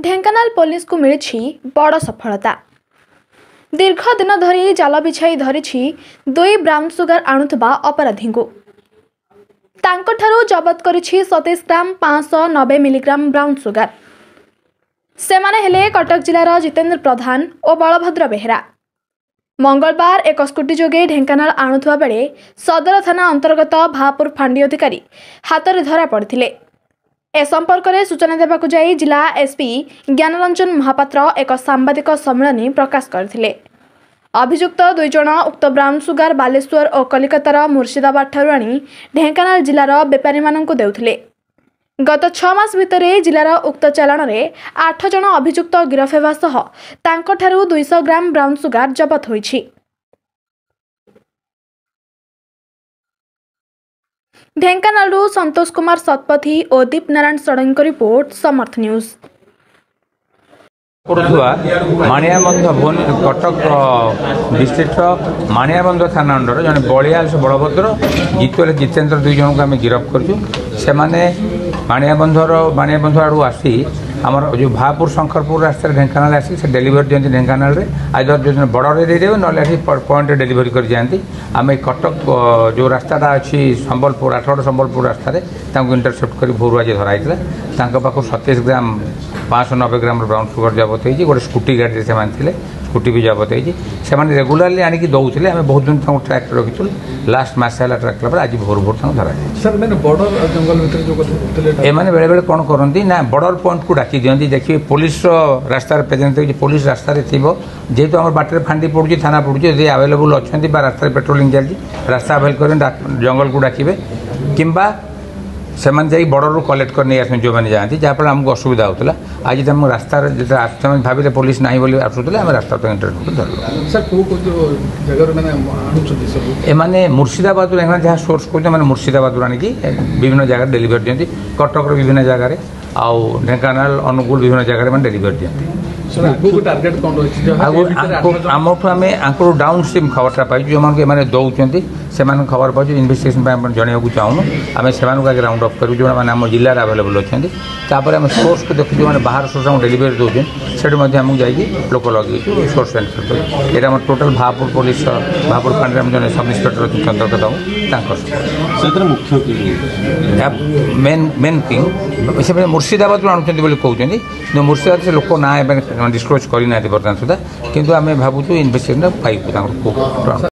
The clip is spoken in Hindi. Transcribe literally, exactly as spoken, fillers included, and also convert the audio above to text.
ढेंकानाल पुलिस को मिली बड़ सफलता। दीर्घ दिन धरी जाल बिछाई धरी दुई ब्राउन सुगर आणुवा अपराधी को जबत करिछि सतैश ग्राम पाँच सौ नब्बे मिलीग्राम ब्राउन सुगर। सेमाने हेले कटक जिलार जितेन्द्र प्रधान और बलभद्र बेहेरा। मंगलवार एक स्कूटी जोगे ढेंकानाल आणुवा बेले सदर थाना अंतर्गत भापुर फांडी अधिकारी हाथ में धरा पड़े। ए संपर्क में सूचना देवाक जाई जिला एसपी ज्ञानरंजन महापात्र एक सांबादिक सम्मेलन प्रकाश करथिले। अभियुक्त दुई जन उक्त ब्राउन सुगर बालेश्वर और कलिकतार मुर्शिदाबाद ठारू आनी ढेंकानाल जिलार बेपारी मानकु देउथिले। गत छह मास भितर जिलार उक्त चालाण में आठ जन अभियुक्त गिरफ हेबा सह तांको ठारू दुई सौ ग्राम ब्राउन सुगर जबत होईछि। ढेंकानालू संतोष कुमार सतपथी और दीप नारायण षडंगी को report Samarth news. Maniabandha Cuttack district Maniabandha थाना अंडर जन बलियाल बलभद्र जितुल जितेन्द्र दुई जन को आम गिरफ्त कर माणियाबंधर माणियाबंध आड़ू आसी आमर जो भापुर शंकरपुर रास्ता ढेंकानाल आसी से डेलीवरी दिखती ढेंकानाल आइदर जो बड़े देदेवे ना पॉइंट डेलीवरी कर जाती। आम कटक जो रास्ताटा अच्छी संबलपुर आठगड़ संबलपुर रास्तार इंटरसेप्ट कर भोर आज धराई पाख सतैश ग्राम पाँच सौ नब्बे ग्राम ब्राउन सुगर जबत होती गोटे स्कूटी गाड़ी से थे स्कूटी भी जबत होती रेगुलाली आणिकी दौले आम बहुत दिन तक ट्रैक रखी लास्ट मस है ट्रैक कला आज भोर भोर धरा एम बेले बेले कौन करती ना बॉर्डर पॉइंट को डाकी दिखती देखिए पुलिस रास्तार प्रेजेंट थी पुलिस रास्तार थी जेहेतु आम बाटर फांडी पड़ू थाना पड़ू यदि आवेलेबल अच्छा रास्तार पेट्रोलिंग चलती रास्ता आवेल कर जंगल को डाके कि से बॉर्डर कलेक्ट कर नहीं आस जो मैंने जाती जहाँफल आमको असुविधा होता। आज आम रास्ता जो भाविले पुलिस ना बोली आसूले आम रास्ता इंटरव्यू धरल। एमाने मुर्शिदाबाद जहाँ सोर्स कर मुर्शिदाबाद आणिकी विभिन्न जगह डेलीवरी दिखती कटक विभिन्न जगह आउ ढेंकानाल अनुगुल विभिन्न जगह डेलीवरी दिखती। आमठू आम डाउन स्ट्रीम खबरटा पाई जो मैंने दौरान से खबर पाई इन्वेस्टिगेशन जनवाक चाहूँ आम से आगे राउंड अफ करूँ जो मैंने आम जिले आवेलेबल अच्छा तापर आम सोर्स को देखु जो बाहर सोर्स आम डेलीवरी दौरान से आमको जाकि लोक लगे सोर्स एनफोर्स ये टोटाल भापुर पुलिस भापुर फांडी जन सब इन्सपेक्टर अंतर्गत मुख्य मेन मेन किंग से मुर्शिदाबाद आणुंट कहते मुर्शिदाबाद से लोक ना डिस्क्लोज करना बर्तमान सुधा किंतु आम भावुँ इन्वेस्टिगेशन पाइबू।